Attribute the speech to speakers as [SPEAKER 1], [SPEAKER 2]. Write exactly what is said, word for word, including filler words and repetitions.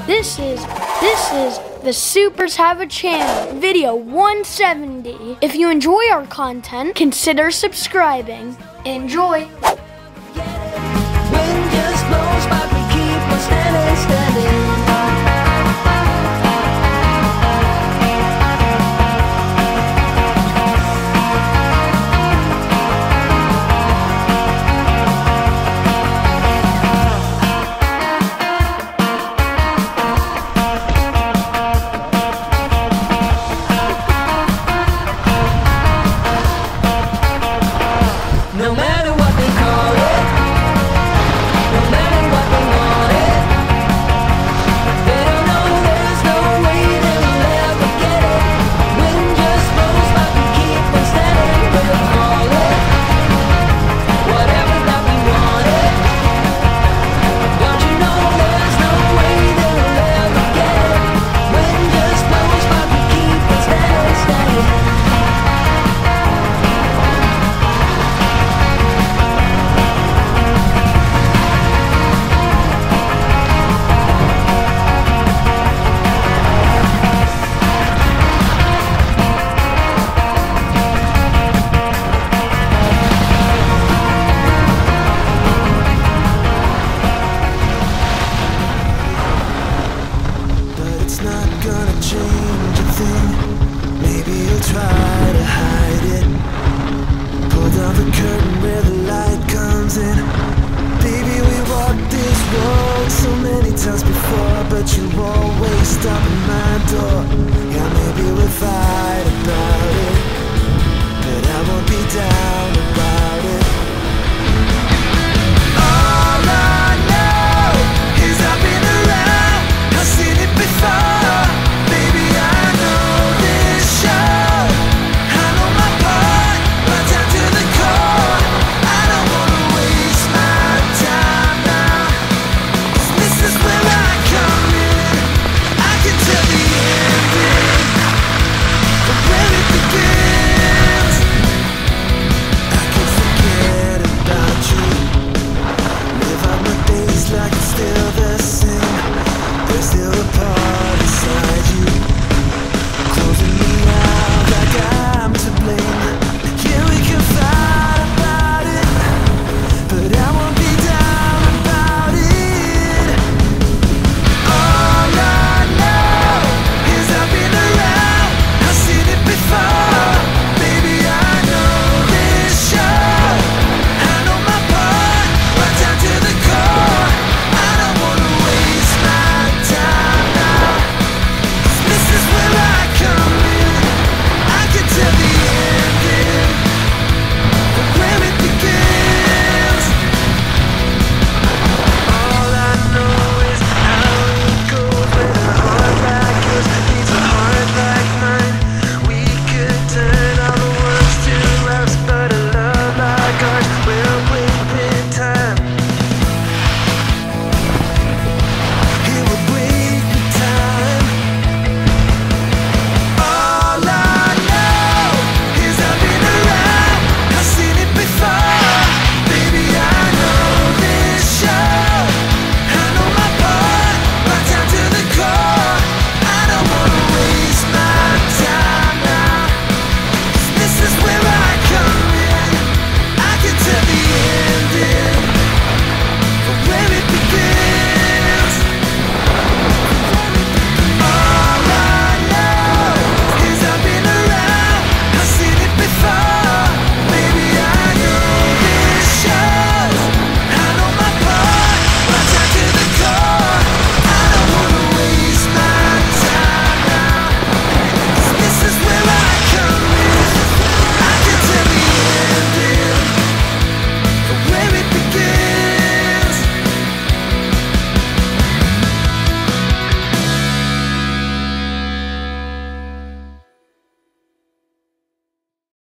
[SPEAKER 1] This is, this is the Supers Have a Channel, video one seventy. If you enjoy our content, consider subscribing. Enjoy.
[SPEAKER 2] Wind just blows by, we keep on standing, standing. No matter what they call it, no matter what they want it, they don't know there's no way they will ever get it. Wind just blows by, we keep on standing. We'll call it whatever that we want it. Don't you know there's no way they will ever get it. Wind just blows by, we keep on standing, standing. It's not gonna change a thing. Maybe you'll try to hide it. Pull down the curtain where the light comes in. Baby, we walked this road so many times before, but you always stop and